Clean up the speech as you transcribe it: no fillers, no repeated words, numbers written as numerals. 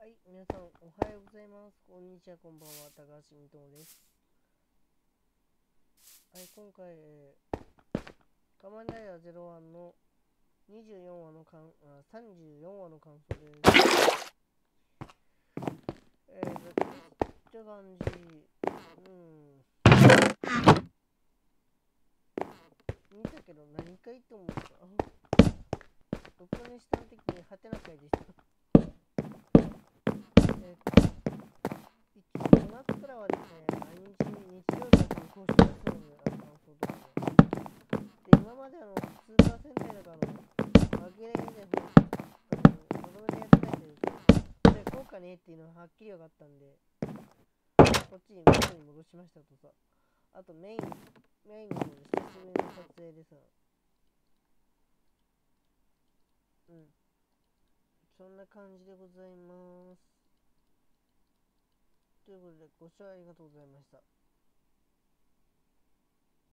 はい、皆さんおはようございます。こんにちは、こんばんは。高橋みともです。はい、今回、仮面ライダー01の24話の34話の感想です。ざっくりした感じ、見たけど何かいと思った。録音した時にハテナ回でした。この後からはですね、日曜日に更新するので、感想とかね。で、今までスーパー戦隊とか紛れでまとめてやってたけど、これ効果ねっていうのははっきり分かったんで、こっちに元に戻しましたとさ。あとメインの方で久しぶりの撮影でさ、そんな感じでございます。ということで、ご視聴ありがとうございました。